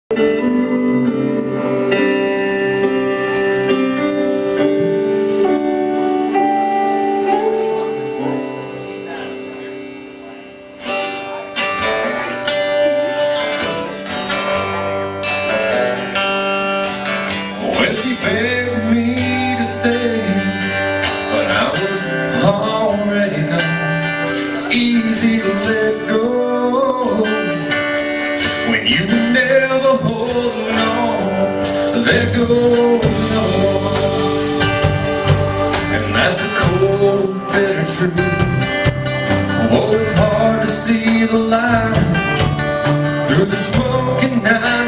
Well, she begged me to stay, but I was already gone. It's easy to let go when you never hold on. There goes no one, and that's the cold, bitter truth. Oh, it's hard to see the light through the smoking night.